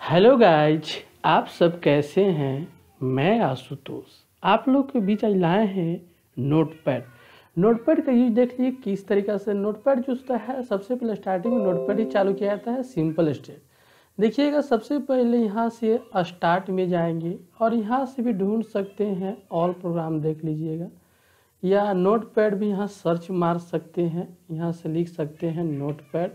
Hello guys, आप सब कैसे हैं। मैं आशुतोष आप लोग के बीच आज लाए हैं नोटपैड। नोटपैड का यूज देख लीजिए किस तरीक़ा से। नोटपैड जो होता है सबसे पहले स्टार्टिंग में नोटपैड ही चालू किया जाता है सिंपल स्टेप। देखिएगा सबसे पहले यहाँ से स्टार्ट में जाएंगे और यहाँ से भी ढूंढ सकते हैं ऑल प्रोग्राम देख लीजिएगा, या नोटपैड भी यहाँ सर्च मार सकते हैं। यहाँ से लिख सकते हैं नोटपैड।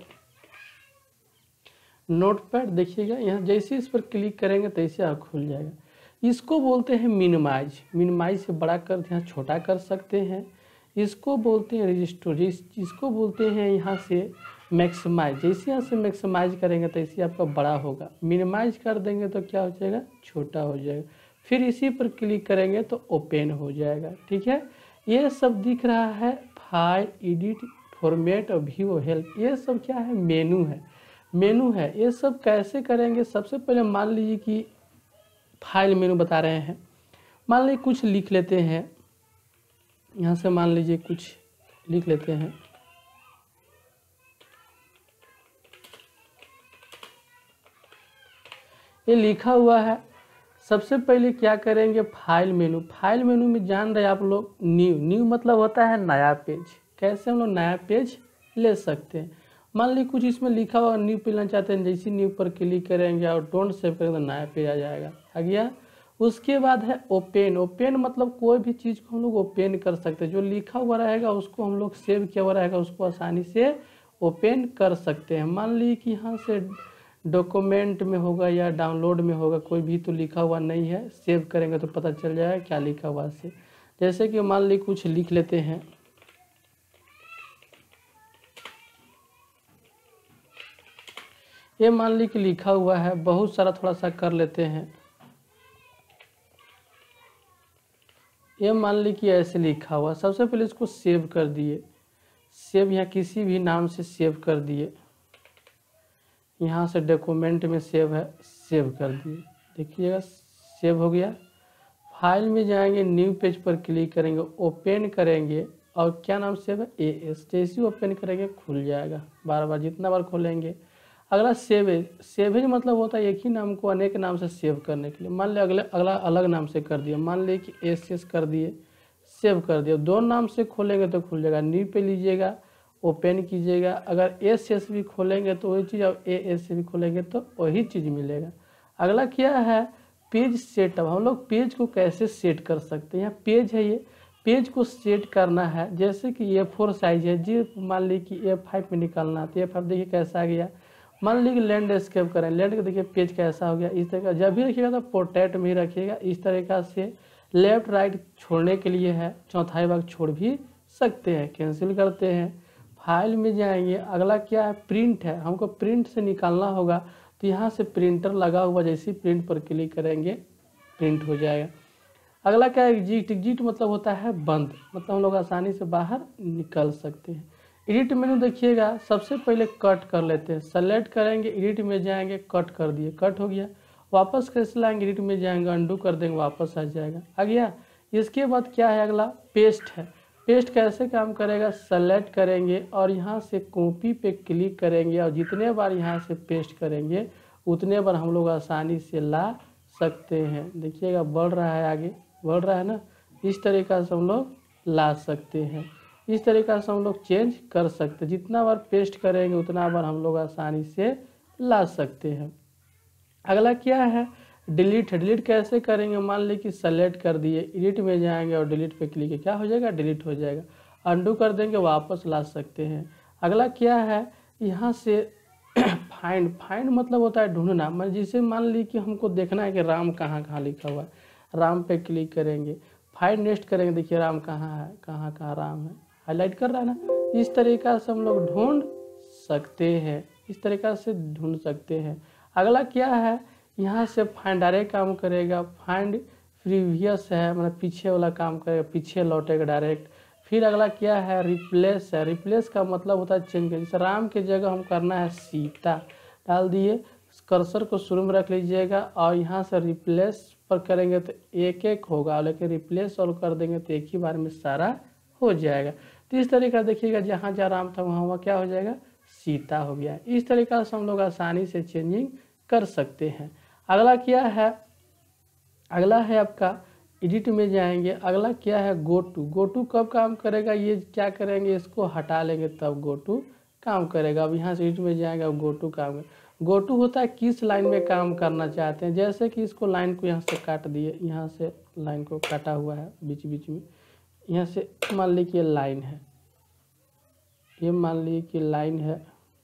नोटपैड देखिएगा यहाँ जैसे इस पर क्लिक करेंगे तैसे आप खुल जाएगा। इसको बोलते हैं मिनिमाइज। मिनिमाइज से बड़ा कर यहाँ छोटा कर सकते हैं। इसको बोलते हैं रजिस्टर। इसको बोलते हैं यहाँ से मैक्सिमाइज। जैसे यहाँ से मैक्सिमाइज करेंगे तैसे आपका बड़ा होगा। मिनिमाइज कर देंगे तो क्या हो जाएगा, छोटा हो जाएगा। फिर इसी पर क्लिक करेंगे तो ओपन हो जाएगा। ठीक है, ये सब दिख रहा है फाइल, एडिट, फॉर्मेट और व्यू, हेल्प। ये सब क्या है, मेनू है। मेनू है। ये सब कैसे करेंगे, सबसे पहले मान लीजिए कि फाइल मेनू बता रहे हैं। मान लीजिए कुछ लिख लेते हैं, यहाँ से मान लीजिए कुछ लिख लेते हैं। ये लिखा हुआ है। सबसे पहले क्या करेंगे, फाइल मेनू। फाइल मेनू में जान रहे आप लोग न्यू। न्यू मतलब होता है नया पेज। कैसे हम लोग नया पेज ले सकते हैं। मान लीजिए कुछ इसमें लिखा हुआ न्यू पे लेना चाहते हैं, जैसे न्यू पर क्लिक करेंगे और डोंट सेव करेंगे तो नया पेज आ जाएगा, आ गया। उसके बाद है ओपन। ओपन मतलब कोई भी चीज़ को हम लोग ओपन कर सकते हैं। जो लिखा हुआ रहेगा उसको हम लोग सेव किया हुआ रहेगा उसको आसानी से ओपन कर सकते हैं। मान लीजिए कि यहाँ से डॉक्यूमेंट में होगा या डाउनलोड में होगा, कोई भी तो लिखा हुआ नहीं है। सेव करेंगे तो पता चल जाएगा क्या लिखा हुआ से। जैसे कि मान लीजिए कुछ लिख लेते हैं, ये मान ली कि लिखा हुआ है बहुत सारा, थोड़ा सा कर लेते हैं। ये मान ली कि ऐसे लिखा हुआ। सबसे पहले इसको सेव कर दिए। सेव यहाँ किसी भी नाम से सेव कर दिए। यहाँ से डॉक्यूमेंट में सेव है, सेव कर दिए। देखिएगा सेव हो गया। फाइल में जाएंगे, न्यू पेज पर क्लिक करेंगे, ओपन करेंगे और क्या नाम सेव है, AS। जैसे ही ओपन करेंगे खुल जाएगा। बार बार जितना बार खोलेंगे। अगला सेवेज। सेवेज मतलब होता है एक ही नाम को अनेक नाम से सेव करने के लिए। मान लिया अगला अलग नाम से कर दिया, मान लीजिए कि SS कर दिए, सेव कर दिया। दो नाम से खोलेंगे तो खुल जाएगा। न्यू पे लीजिएगा, ओपन कीजिएगा। अगर SS भी खोलेंगे तो वही चीज़, और AS से भी खोलेंगे तो वही चीज़ मिलेगा। अगला क्या है, पेज सेटअप। हम लोग पेज को कैसे सेट कर सकते हैं। यहाँ पेज है, ये पेज को सेट करना है। जैसे कि A4 साइज है जी, मान लीजिए कि A5 में निकालना है तो A5 देखिए कैसा आ गया। मान लीजिए लैंडस्केप करें, लैंड का देखिए पेज कैसा हो गया। इस तरह का जब भी रखिएगा तो पोर्ट्रेट में ही रखिएगा। इस तरीक़ा से लेफ्ट राइट छोड़ने के लिए है, चौथाई भाग छोड़ भी सकते हैं। कैंसिल करते हैं, फाइल में जाएंगे। अगला क्या है, प्रिंट है। हमको प्रिंट से निकालना होगा तो यहाँ से प्रिंटर लगा हुआ, जैसे ही प्रिंट पर क्लिक करेंगे प्रिंट हो जाएगा। अगला क्या है, एग्जिट। एग्जिट मतलब होता है बंद, मतलब हम लोग आसानी से बाहर निकल सकते हैं। एडिट मेनू देखिएगा, सबसे पहले कट कर लेते हैं। सेलेक्ट करेंगे, एडिट में जाएंगे, कट कर दिए, कट हो गया। वापस कैसे लाएंगे, एडिट में जाएंगे, अंडू कर देंगे, वापस आ जाएगा, आ गया। इसके बाद क्या है, अगला पेस्ट है। पेस्ट कैसे काम करेगा, सेलेक्ट करेंगे और यहाँ से कॉपी पे क्लिक करेंगे और जितने बार यहाँ से पेस्ट करेंगे उतने बार हम लोग आसानी से ला सकते हैं। देखिएगा बढ़ रहा है, आगे बढ़ रहा है ना। इस तरीक़ा से हम लोग ला सकते हैं। इस तरीक़ा से हम लोग चेंज कर सकते हैं। जितना बार पेस्ट करेंगे उतना बार हम लोग आसानी से ला सकते हैं। अगला क्या है, डिलीट है। डिलीट कैसे करेंगे, मान लीजिए कि सेलेक्ट कर दिए, एडिट में जाएंगे और डिलीट पे क्लिक क्या हो जाएगा, डिलीट हो जाएगा। अंडू कर देंगे, वापस ला सकते हैं। अगला क्या है, यहाँ से फाइंड। फाइंड मतलब होता है ढूंढना। मैं जिसे मान ली कि हमको देखना है कि राम कहाँ कहाँ लिखा हुआ है, राम पे क्लिक करेंगे, फाइंड नेक्स्ट करेंगे, देखिए राम कहाँ है, कहाँ कहाँ राम है, हाईलाइट कर रहा है ना। इस तरीक़ा से हम लोग ढूंढ सकते हैं, इस तरीक़ा से ढूंढ सकते हैं। अगला क्या है, यहाँ से फाइंड डायरेक्ट काम करेगा। फाइंड प्रीवियस है, मतलब पीछे वाला काम करेगा, पीछे लौटेगा डायरेक्ट। फिर अगला क्या है, रिप्लेस है। रिप्लेस का मतलब होता है चेंज करना। जैसे राम की जगह हम करना है सीता, डाल दिए, कर्सर को शुरू में रख लीजिएगा और यहाँ से रिप्लेस पर करेंगे तो एक एक होगा, लेकिन रिप्लेस और कर देंगे तो एक ही बार में सारा हो जाएगा। तो इस तरीका देखिएगा, जहाँ जहाँ राम था वहाँ क्या हो जाएगा, सीता हो गया। इस तरीक़ा से हम लोग आसानी से चेंजिंग कर सकते हैं। अगला क्या है, अगला है आपका एडिट में जाएंगे। अगला क्या है गो टू। गो टू कब काम करेगा, ये क्या करेंगे, इसको हटा लेंगे तब गो टू काम करेगा। अब यहाँ से एडिट में जाएंगे, अब गो टू काम करेगा। गो टू होता है किस लाइन में काम करना चाहते हैं, जैसे कि इसको लाइन को यहाँ से काट दिए, यहाँ से लाइन को काटा हुआ है बीच बीच में, यहाँ से मान ली कि ये लाइन है, ये मान ली कि लाइन है,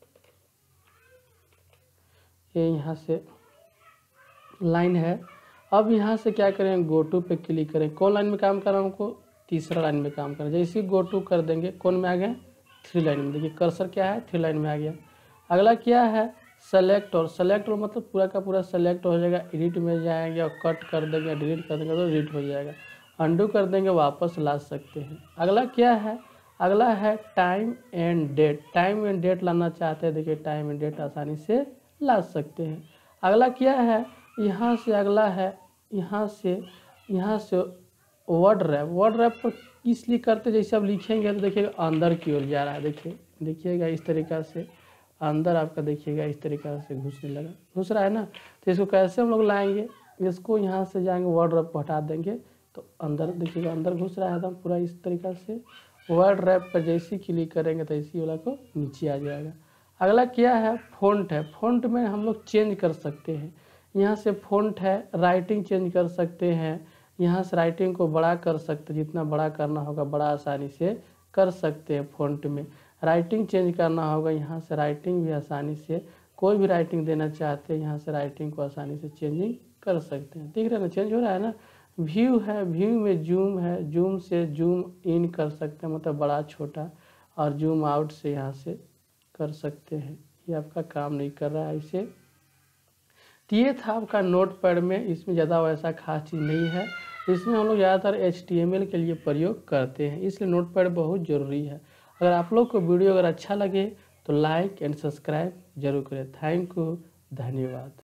ये यहाँ से लाइन है। अब यहाँ से क्या करें, गो टू पे क्लिक करें। कौन लाइन में काम कर रहा हूँ, हमको तीसरा लाइन में काम करें। जैसे गो टू कर देंगे, कौन में आ गए, 3 लाइन में। देखिए कर्सर क्या है, 3 लाइन में आ गया। अगला क्या है सेलेक्ट, और सेलेक्ट और मतलब पूरा का पूरा सेलेक्ट हो जाएगा। एडिट में जाएंगे और कट कर देंगे, डिलीट कर देंगे तो डिलीट हो जाएगा। अंडू कर देंगे, वापस ला सकते हैं। अगला क्या है, अगला है time and date. Time and date लाना चाहते हैं, देखिए टाइम एंड डेट आसानी से ला सकते हैं। अगला क्या है, यहाँ से अगला है, यहाँ से वर्ड रैप। वर्ड रैप पर इसलिए करते, जैसे आप लिखेंगे तो देखिएगा अंदर की ओर जा रहा है, देखिएगा इस तरीक़ा से अंदर आपका देखिएगा इस तरीक़ा से घुसने लगा, घुस रहा है ना। तो इसको कैसे हम लोग लाएंगे, इसको यहाँ से जाएंगे वर्ड रैप को हटा देंगे तो अंदर देखिएगा अंदर घुस रहा है एकदम पूरा इस तरीक़ा से। वर्ड रैप पर जैसे क्लिक करेंगे तो इसी वाला को नीचे आ जाएगा। अगला क्या है फ़ॉन्ट है। फ़ॉन्ट में हम लोग चेंज कर सकते हैं, यहाँ से फ़ॉन्ट है, राइटिंग चेंज कर सकते हैं। यहाँ से राइटिंग को बड़ा कर सकते हैं, जितना बड़ा करना होगा बड़ा आसानी से कर सकते हैं। फ़ॉन्ट में राइटिंग चेंज करना होगा, यहाँ से राइटिंग भी आसानी से, कोई भी राइटिंग देना चाहते हैं यहाँ से राइटिंग को आसानी से चेंजिंग कर सकते हैं। दिख रहा है ना, चेंज हो रहा है ना। व्यू है, व्यू में जूम है, जूम से जूम इन कर सकते हैं, मतलब बड़ा छोटा, और जूम आउट से यहाँ से कर सकते हैं। ये आपका काम नहीं कर रहा है इसे। तो ये था आपका नोटपैड में, इसमें ज़्यादा वैसा खास चीज़ नहीं है। इसमें हम लोग ज़्यादातर HTML के लिए प्रयोग करते हैं, इसलिए नोटपैड बहुत ज़रूरी है। अगर आप लोग को वीडियो अगर अच्छा लगे तो लाइक एंड सब्सक्राइब जरूर करें। थैंक यू, धन्यवाद।